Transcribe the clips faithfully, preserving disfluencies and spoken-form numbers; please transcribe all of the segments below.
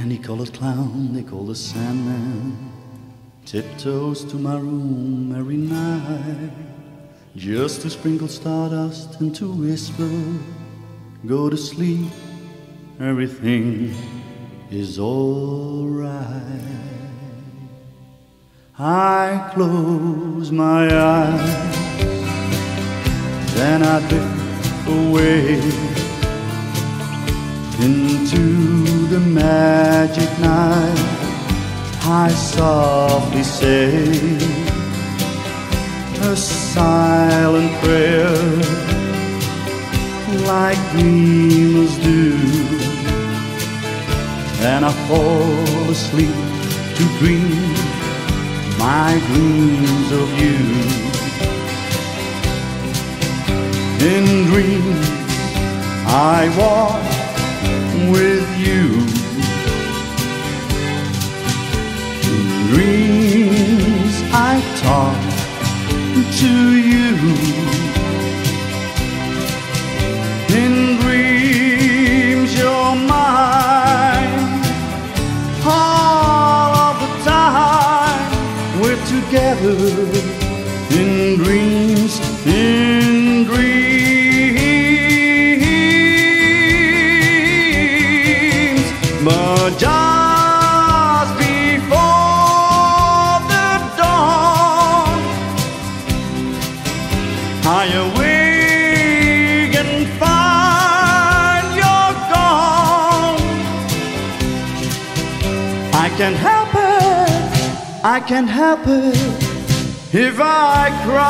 Candy-colored clown they call the Sandman tiptoes to my room every night, just to sprinkle stardust and to whisper, go to sleep, everything is all right. I close my eyes, then I drift away into the magic night. I softly say a silent prayer, like dreamers do, and I fall asleep to dream my dreams of you. In dreams I walk with you. In dreams I talk to you. In dreams you're mine. All of the time we're together. In dreams, in dreams. But just before the dawn, I awake and find you're gone. I can't help it, I can't help it if I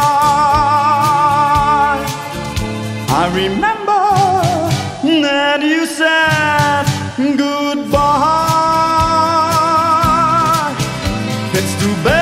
cry. I remember that you said goodbye. It's too bad